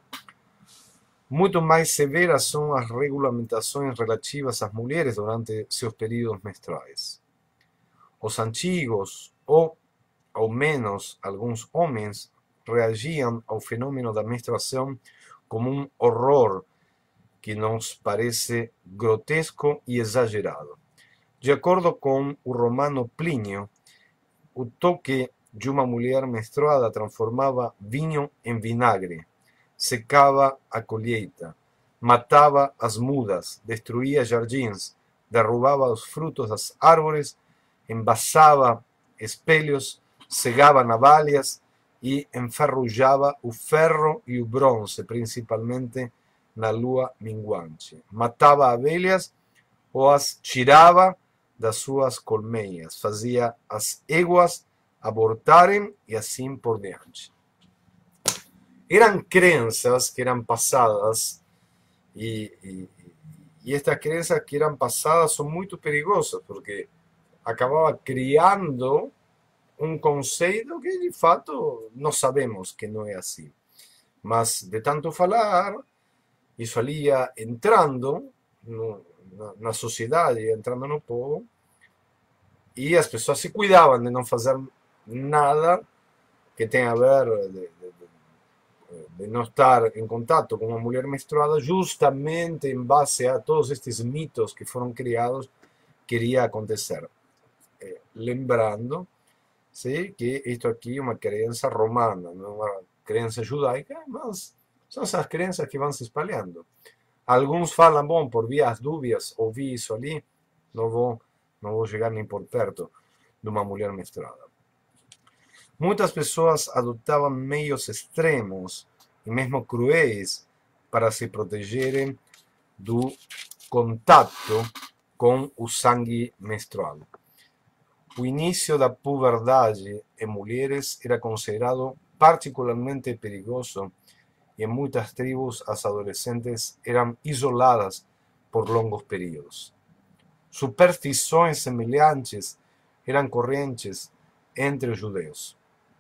muito mais severas são as regulamentações relativas às mulheres durante seus períodos menstruais. Os antigos, ou ao menos alguns homens, reagiam ao fenômeno da menstruação como um horror que nos parece grotesco e exagerado. De acordo com o romano Plínio, o toque de uma mulher menstruada transformava vinho em vinagre, secava a colheita, matava as mudas, destruía jardins, derrubava os frutos das árvores, envasava espelhos, cegava navalhas e enferrujava o ferro e o bronze, principalmente na lua minguante. Matava abelhas ou as tirava das suas colmeias, fazia as éguas abortarem e assim por diante. Eram crenças que eram passadas e, e, e estas crenças que eram passadas são muito perigosas porque acabava criando um conceito que de fato nós sabemos que não é assim. Mas de tanto falar, isso ali ia entrando no, na, na sociedade, entrando no povo, e as pessoas se cuidavam de não fazer nada que tenha a ver de, de, de não estar em contato com uma mulher menstruada, justamente em base a todos estes mitos que foram criados que iria acontecer. Eh, lembrando, sim, que isto aqui é uma crença romana, não é uma crença judaica, mas são essas crenças que vão se espalhando. Alguns falam, bom, por vias dúbias, ouvi isso ali, não vou, não vou chegar nem por perto de uma mulher menstruada. Muitas pessoas adotavam meios extremos e mesmo cruéis para se protegerem do contato com o sangue menstrual. O início da puberdade em mulheres era considerado particularmente perigoso e em muitas tribos as adolescentes eram isoladas por longos períodos. Superstições semelhantes eram correntes entre os judeus.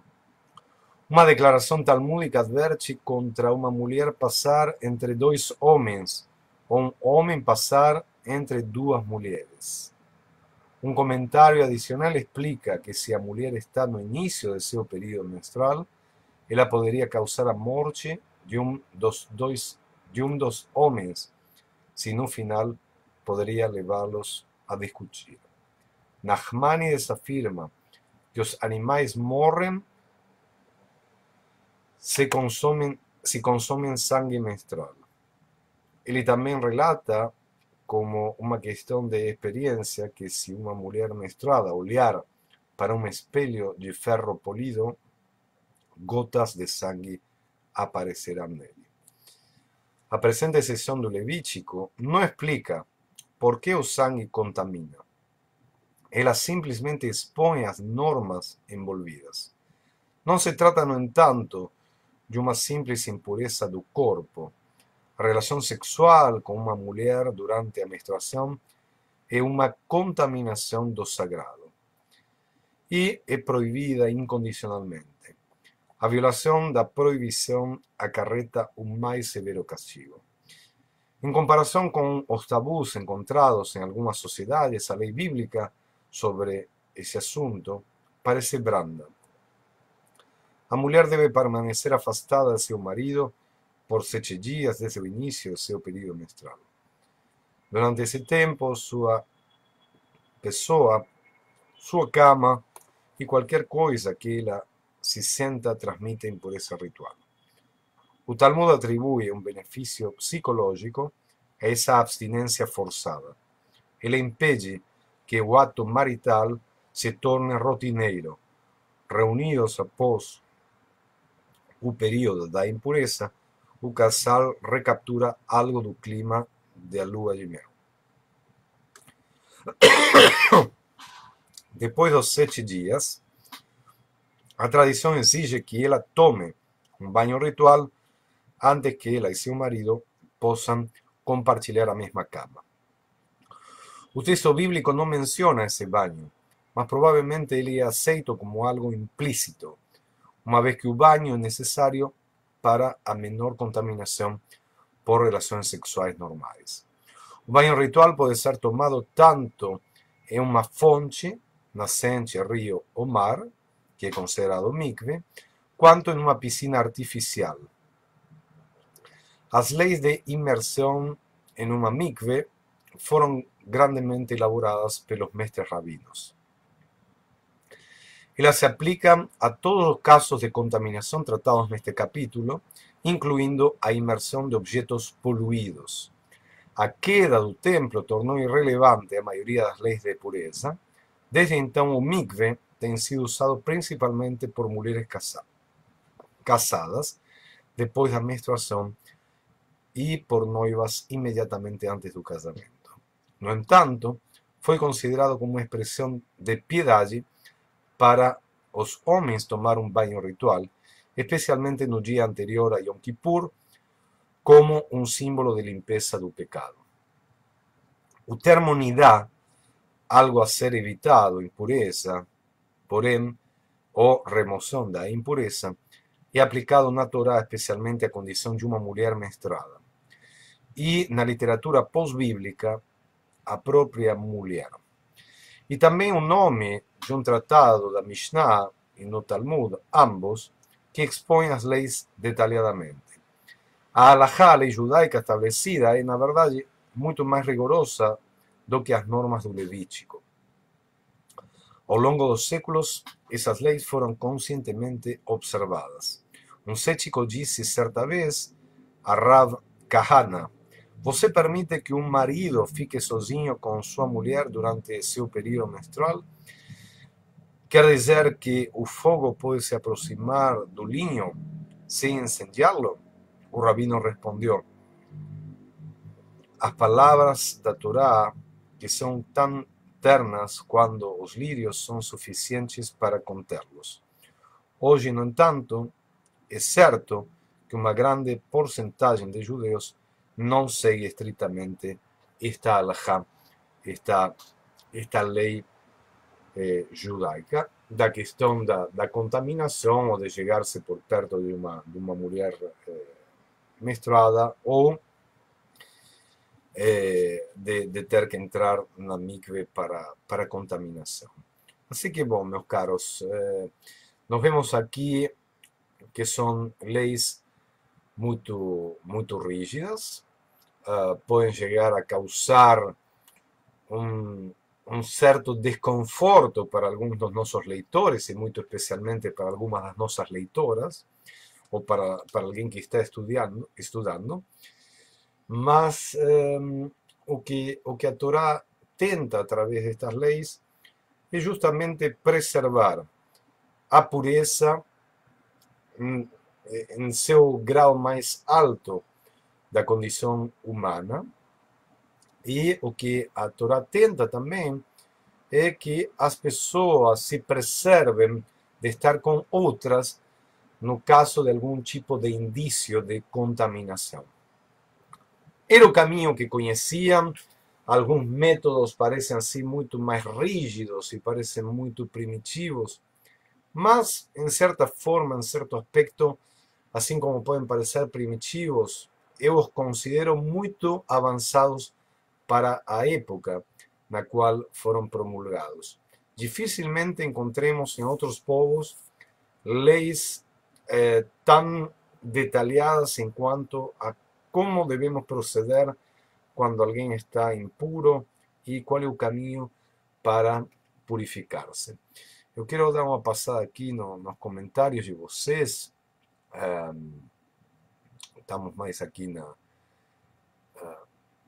Uma declaração talmúdica adverte contra uma mulher passar entre dois homens, ou um homem passar entre duas mulheres. Um comentário adicional explica que se a mulher está no início de seu período menstrual, ela poderia causar a morte de um dos, dois, de um dos homens, se no final poderia levá-los a discutir. Nachmanides afirma que os animais morrem se consomem, se consomem sangue menstrual. Ele também relata como uma questão de experiência que se uma mulher menstruada olhar para um espelho de ferro polido, gotas de sangue aparecerão nele. A presente seção do Levítico não explica por que o sangue contamina. Ela simplesmente expõe as normas envolvidas. Não se trata, no entanto, de uma simples impureza do corpo. A relação sexual com uma mulher durante a menstruação é uma contaminação do sagrado e é proibida incondicionalmente. A violação da proibição acarreta o mais severo castigo. Em comparação com os tabus encontrados em algumas sociedades, a lei bíblica sobre esse assunto parece branda. A mulher deve permanecer afastada de seu marido por sete dias desde o início de seu período menstrual. Durante esse tempo, sua pessoa, sua cama e qualquer coisa que ela se senta transmitem por esse ritual. O Talmud atribui um benefício psicológico a essa abstinência forçada. Ele impede que o ato marital se torne rotineiro. Reunidos após o período da impureza, o casal recaptura algo do clima da lua de mel. Depois dos sete dias, a tradição exige que ela tome um banho ritual antes que ela e seu marido possam compartilhar a mesma cama. O texto bíblico não menciona esse banho, mas provavelmente ele é aceito como algo implícito, uma vez que o banho é necessário para a menor contaminação por relações sexuais normais. O banho ritual pode ser tomado tanto em uma fonte, nascente, rio ou mar, que é considerado mikve, quanto em uma piscina artificial. As leis de imersão em uma mikve foram grandemente elaboradas pelos mestres rabinos. Ela se aplica a todos os casos de contaminação tratados neste capítulo, incluindo a imersão de objetos poluídos. A queda do templo tornou irrelevante a maioria das leis de pureza. Desde então, o mikve tem sido usado principalmente por mulheres casadas depois da menstruação e por noivas imediatamente antes do casamento. No entanto, foi considerado como uma expressão de piedade para os homens tomar um banho ritual, especialmente no dia anterior a Yom Kippur, como um símbolo de limpeza do pecado. O termo nidá, algo a ser evitado, impureza, porém, ou remoção da impureza, é aplicado na Torá especialmente à condição de uma mulher menstruada. E na literatura pós-bíblica, a própria mulher. E também o nome de um tratado da Mishnah e no Talmud, ambos, que expõem as leis detalhadamente. A halajá, a lei judaica estabelecida, é, na verdade, muito mais rigorosa do que as normas do Levítico. Ao longo dos séculos, essas leis foram conscientemente observadas. Um cético disse certa vez a Rav Kahana: você permite que um marido fique sozinho com sua mulher durante seu período menstrual? Quer dizer que o fogo pode se aproximar do linho sem incendiá-lo? O rabino respondeu: as palavras da Torá, que são tão ternas quando os lírios, são suficientes para contê-los. Hoje, no entanto, é certo que uma grande porcentagem de judeus não segue estritamente esta halajá, esta, esta lei eh, judaica, da questão da, da contaminação ou de chegar-se por perto de uma, de uma mulher eh, menstruada ou eh, de, de ter que entrar na mikve para, para contaminação. Assim que, bom, meus caros, eh, nós vemos aqui que são leis muito, muito rígidas, uh, podem chegar a causar um, um certo desconforto para alguns dos nossos leitores, e muito especialmente para algumas das nossas leitoras, ou para, para alguém que está estudando, estudando. Mas um, o, que, o que a Torá tenta, através destas leis, é justamente preservar a pureza em seu grau mais alto da condição humana. E o que a Torá tenta também é que as pessoas se preservem de estar com outras no caso de algum tipo de indício de contaminação. Era o caminho que conheciam. Alguns métodos parecem assim muito mais rígidos e parecem muito primitivos, mas, em certa forma, em certo aspecto, assim como podem parecer primitivos, eu os considero muito avançados para a época na qual foram promulgados. Dificilmente encontremos em outros povos leis eh, tão detalhadas em quanto a como devemos proceder quando alguém está impuro e qual é o caminho para purificar-se. Eu quero dar uma passada aqui no, nos comentários de vocês. Um, estamos mais aqui na... Uh,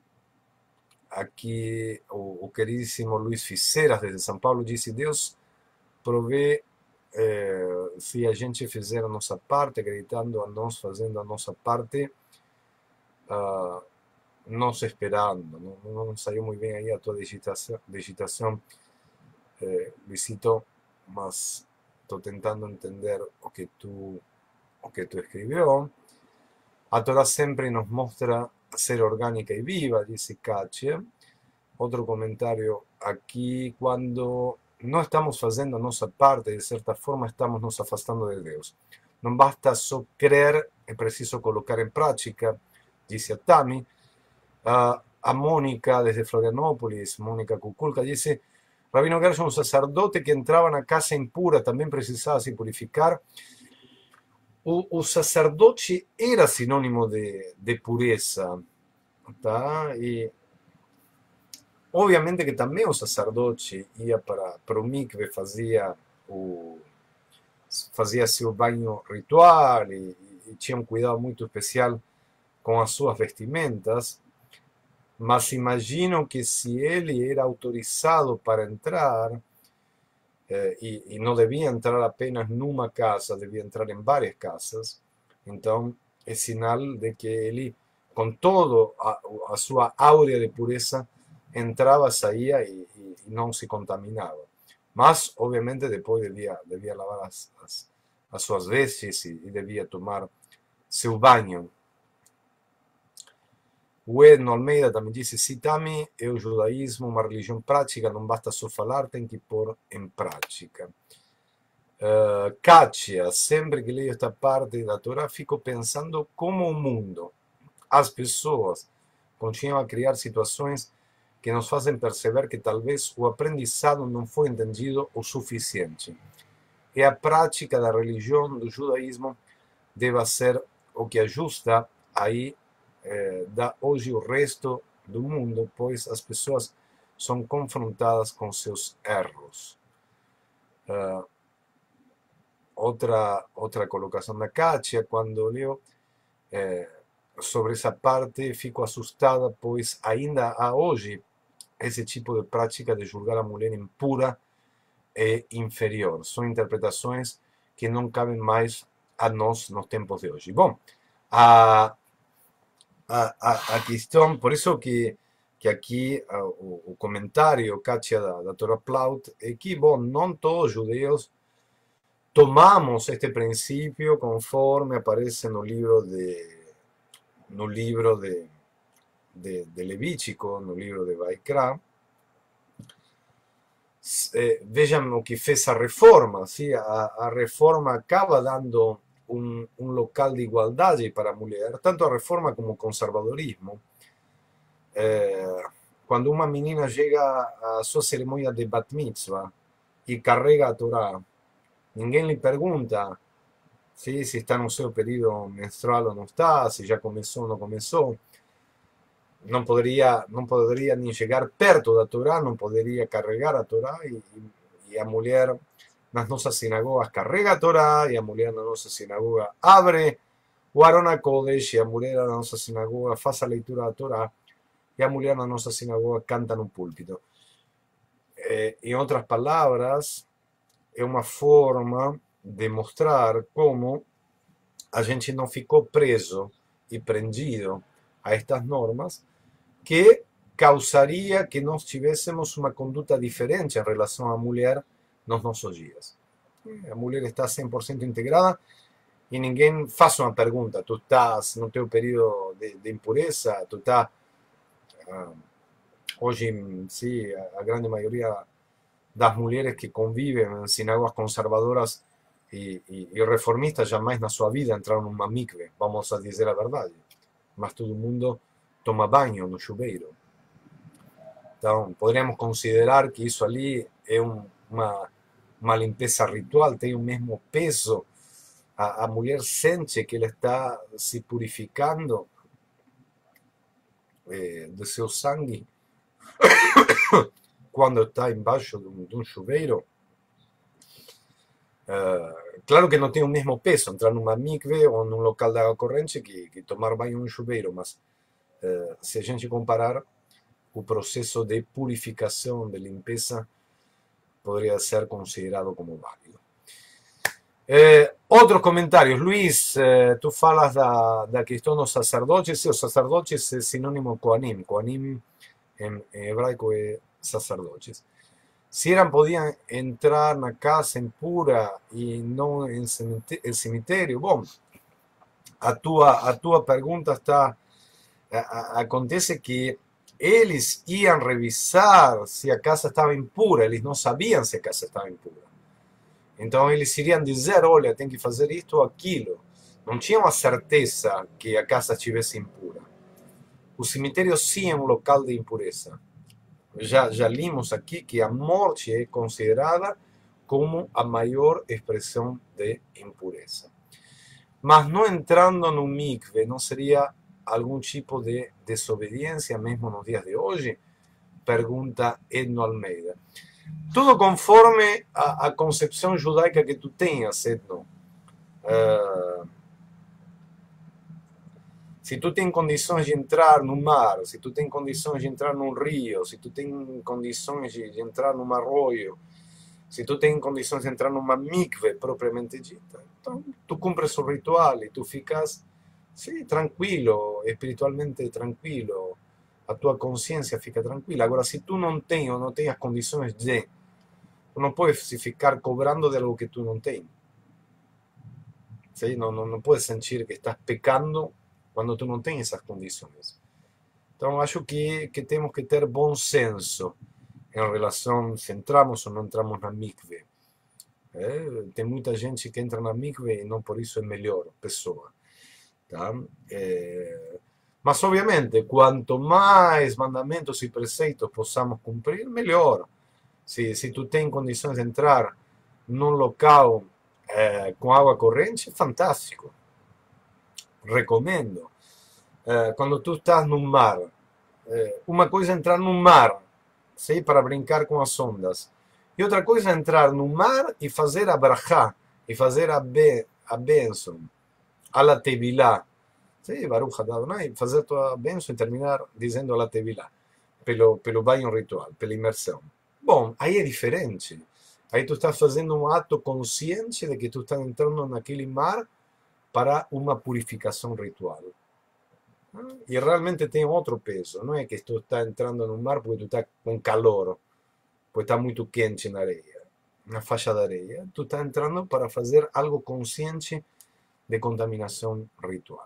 aqui o, o queridíssimo Luiz Ficeras, desde São Paulo, disse: Deus provê eh, se a gente fizer a nossa parte, acreditando a nós, fazendo a nossa parte, uh, nos esperando. Não, não saiu muito bem aí a tua digitação, digitação eh, Luisito, mas estou tentando entender o que tu, o que tu escreveu. A Torá sempre nos mostra ser orgânica e viva, disse Katia. Outro comentário aqui: quando não estamos fazendo a nossa parte, de certa forma estamos nos afastando de Deus. Não basta só crer, é preciso colocar em prática, disse a Tami. Uh, a Mônica, desde Florianópolis, Mônica Kukulka, disse: Rabino Gershon, um sacerdote que entrava na casa impura também precisava se purificar. O, o sacerdote era sinônimo de, de pureza, tá? E obviamente que também o sacerdote ia para, para o mikve, fazia o, fazia seu banho ritual e, e tinha um cuidado muito especial com as suas vestimentas, mas imagino que se ele era autorizado para entrar, eh, e, e não devia entrar apenas numa casa, devia entrar em várias casas, então é sinal de que ele, com toda a, a sua áurea de pureza, entrava, saía e, e, e não se contaminava. Mas, obviamente, depois devia, devia lavar as, as, as suas vestes e, e devia tomar seu banho. O Edno Almeida também disse: Sitami é o judaísmo, uma religião prática, não basta só falar, tem que pôr em prática. Uh, Kátia, sempre que leio esta parte da Torá, fico pensando como o mundo, as pessoas, continuam a criar situações que nos fazem perceber que talvez o aprendizado não foi entendido o suficiente. E a prática da religião, do judaísmo, deve ser o que ajusta aí eh, da hoje o resto do mundo, pois as pessoas são confrontadas com seus erros. Uh, outra, outra colocação da Kátia, quando leio eh, sobre essa parte, fico assustada, pois ainda há hoje esse tipo de prática de julgar a mulher impura e inferior. São interpretações que não cabem mais a nós nos tempos de hoje. Bom, a, a, a, a questão, por isso que, que aqui a, o, o comentário, Kátia, da, da Torah Plaut, é que, bom, não todos os judeus tomamos este princípio conforme aparece no livro de, no livro de, de, de Levítico, no livro de Vaikra. Eh, vejam o que fez a reforma, ¿sí? a, a reforma acaba dando um, um local de igualdade para a mulher, tanto a reforma como o conservadorismo. Eh, quando uma menina chega à sua cerimônia de bat mitzvah e carrega a Torá, ninguém lhe pergunta ¿sí? se está no seu período menstrual ou não está, se já começou ou não começou. Não poderia, não poderia nem chegar perto da Torá, não poderia carregar a Torá, e, e a mulher nas nossas sinagogas carrega a Torá, e a mulher na nossa sinagoga abre o Arona Kodesh, e a mulher na nossa sinagoga faz a leitura da Torá, e a mulher na nossa sinagoga canta no púlpito. É, em outras palavras, é uma forma de mostrar como a gente não ficou preso e prendido a estas normas, que causaria que nós tivéssemos uma conduta diferente em relação à mulher nos nossos dias. A mulher está cem por cento integrada e ninguém faz uma pergunta: tu estás no teu período de, de impureza, tu estás... Uh, hoje, sim, a grande maioria das mulheres que convivem em sinagogas conservadoras e, e, e reformistas jamais na sua vida entraram numa mikve, vamos a dizer a verdade. Mas todo mundo toma banho no chuveiro. Então, poderíamos considerar que isso ali é um, uma, uma limpeza ritual, tem o mesmo peso. A, a mulher sente que ela está se purificando eh, de seu sangue quando está embaixo de um, de um chuveiro. Uh, claro que não tem o mesmo peso entrar numa mikve ou num local de água corrente que, que tomar banho num chuveiro, mas uh, se a gente comparar, o processo de purificação, de limpeza, poderia ser considerado como válido. Eh, outros comentários. Luiz, eh, tu falas da, da questão dos sacerdotes. Os sacerdotes é sinônimo de Koanim. Koanim em, em hebraico é sacerdotes. Se eram, podiam entrar na casa impura e não em cemitério? Bom, a tua, a tua pergunta está... A, a, acontece que eles iam revisar se a casa estava impura, eles não sabiam se a casa estava impura. Então eles iriam dizer: olha, tem que fazer isto ou aquilo. Não tinham a certeza que a casa estivesse impura. O cemitério sim é um local de impureza. Já, já limos aqui que a morte é considerada como a maior expressão de impureza. Mas não entrando no mikve, não seria algum tipo de desobediência mesmo nos dias de hoje? Pergunta Edno Almeida. Tudo conforme a, a concepção judaica que tu tenhas, certo? Uh, se tu tem condições de entrar no mar, se tu tem condições de entrar num rio, se tu tem condições de, de entrar num arroio, se tu tem condições de entrar numa mikve propriamente dita, então tu cumpres o ritual e tu ficas, sim, tranquilo, espiritualmente tranquilo, a tua consciência fica tranquila. Agora, se tu não tem ou não tem as condições de, tu não podes ficar cobrando de algo que tu não tem. ¿Sí? Não, não, não puedes sentir que estás pecando quando tu não tens essas condições. Então, acho que, que temos que ter bom senso em relação se entramos ou não entramos na mikve. É, tem muita gente que entra na mikve e não por isso é melhor pessoa. Tá? É, mas, obviamente, quanto mais mandamentos e preceitos possamos cumprir, melhor. Se, se tu tem condições de entrar num local é, com água corrente, fantástico. Recomendo. É, quando tu estás no mar, é, uma coisa é entrar no mar, sei, para brincar com as ondas. E outra coisa é entrar no mar e fazer a brachá, e fazer a, be, a bênção, a la tevilá. Sim, Baruch Adonai, fazer a tua bênção e terminar dizendo a la tevilá, pelo, pelo banho ritual, pela imersão. Bom, aí é diferente. Aí tu estás fazendo um ato consciente de que tu estás entrando naquele mar para uma purificação ritual. E realmente tem outro peso, não é que tu está entrando no mar porque tu está com calor, porque está muito quente na areia, na faixa da areia. Tu está entrando para fazer algo consciente de contaminação ritual.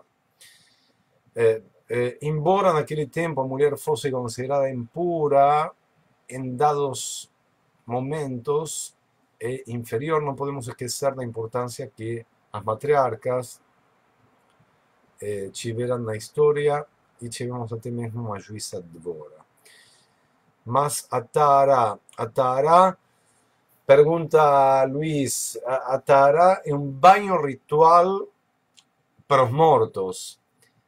É, é, embora naquele tempo a mulher fosse considerada impura, em dados momentos é inferior, não podemos esquecer da importância que as matriarcas eh, tiveram na história e tivemos até mesmo uma juíza Dvora. Mas a Tahara, a Tahara, pergunta Luiz, a, a Tahara é um banho ritual para os mortos.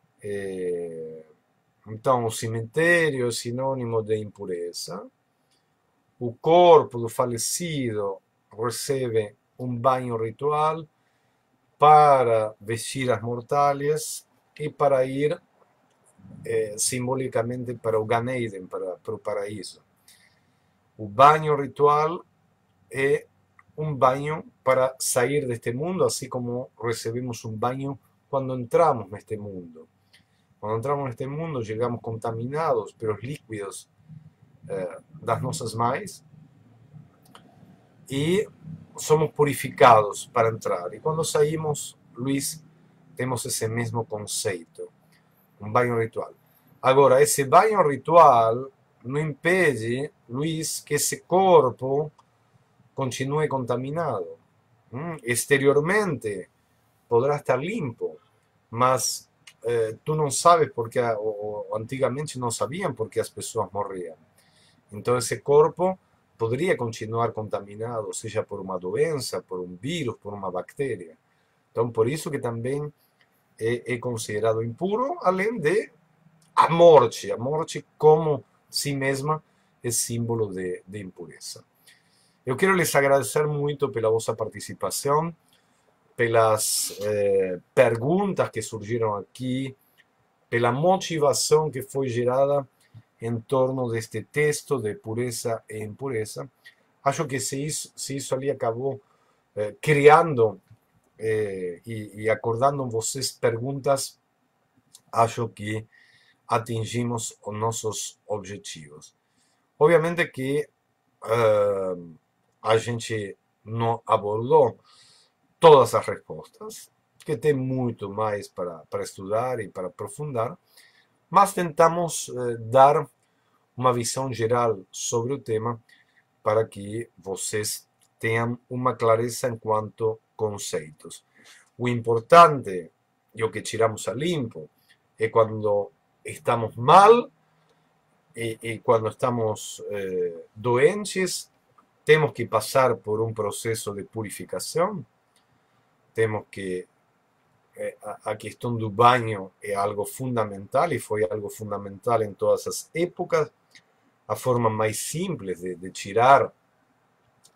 É, então, o cemitério é sinônimo de impureza. O corpo do falecido recebe um banho ritual para vestir as mortalhas e para ir eh, simbolicamente para o Gan Eden, para, para o paraíso. O banho ritual é um banho para sair deste mundo, assim como recebemos um banho quando entramos neste mundo. Quando entramos neste mundo, chegamos contaminados pelos líquidos eh, das nossas mães e somos purificados para entrar. E quando saímos, Luiz, temos esse mesmo conceito, um banho ritual. Agora, esse banho ritual não impede, Luiz, que esse corpo continue contaminado. Hum? Exteriormente poderá estar limpo, mas eh, tu não sabes porque, ou, ou antigamente não sabiam porque as pessoas morriam. Então esse corpo poderia continuar contaminado, seja por uma doença, por um vírus, por uma bactéria. Então por isso que também é, é considerado impuro, além de a morte. A morte como si mesma é símbolo de, de impureza. Eu quero lhes agradecer muito pela vossa participação, pelas eh, perguntas que surgiram aqui, pela motivação que foi gerada em torno deste texto de pureza e impureza. Acho que se isso, se isso ali acabou eh, criando eh, e, e acordando em vocês perguntas, acho que atingimos os nossos objetivos. Obviamente que uh, a gente não abordou todas as respostas, que tem muito mais para, para estudar e para aprofundar, mas tentamos uh, dar uma visão geral sobre o tema para que vocês tenham uma clareza enquanto conceitos. O importante e o que tiramos a limpo é quando estamos mal e, e quando estamos eh, doentes, temos que passar por um processo de purificação, temos que eh, a, a questão do banho é algo fundamental e foi algo fundamental em todas as épocas. A forma mais simples de, de tirar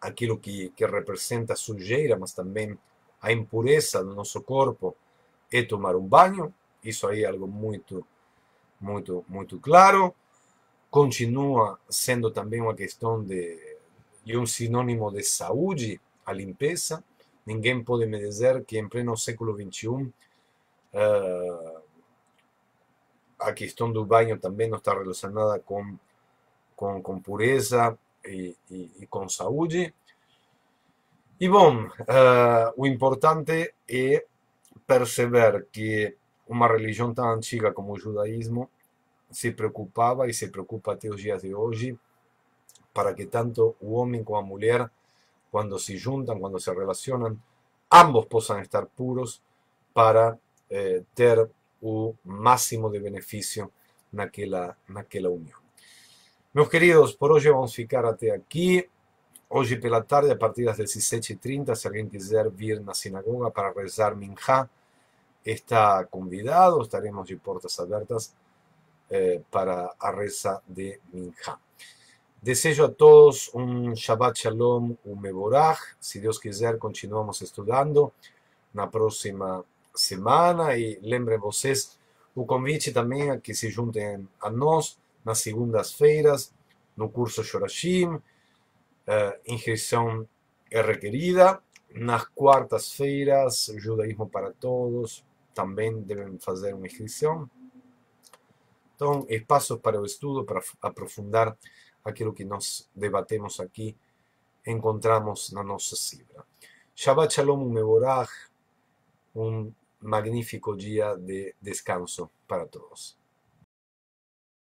aquilo que, que representa a sujeira, mas também a impureza do nosso corpo, é tomar um banho. Isso aí é algo muito, muito, muito claro. Continua sendo também uma questão de, de um sinônimo de saúde, a limpeza. Ninguém pode me dizer que em pleno século vinte e um uh, a questão do banho também não está relacionada com, com, com pureza e, e, e com saúde. E bom, uh, o importante é perceber que uma religião tão antiga como o judaísmo se preocupava e se preocupa até os dias de hoje para que tanto o homem como a mulher, quando se juntam, quando se relacionam, ambos possam estar puros para eh, ter o máximo de benefício naquela, naquela união. Meus queridos, por hoje vamos ficar até aqui. Hoje pela tarde, a partir das dezessete e trinta, se alguém quiser vir na sinagoga para rezar Minjá, está convidado, estaremos de portas abertas eh, para a reza de Minjá. Desejo a todos um Shabbat Shalom, um Mevorach. Se Deus quiser, continuamos estudando na próxima semana. E lembrem vocês, o convite também a que se juntem a nós nas segundas-feiras, no curso Shorashim. Uh, inscrição é requerida. Nas quartas-feiras, Judaísmo para Todos, também devem fazer uma inscrição. Então, espaços para o estudo, para aprofundar aquilo que nós debatemos aqui, encontramos na nossa Sibra. Shabbat Shalom Mevorach, um magnífico dia de descanso para todos.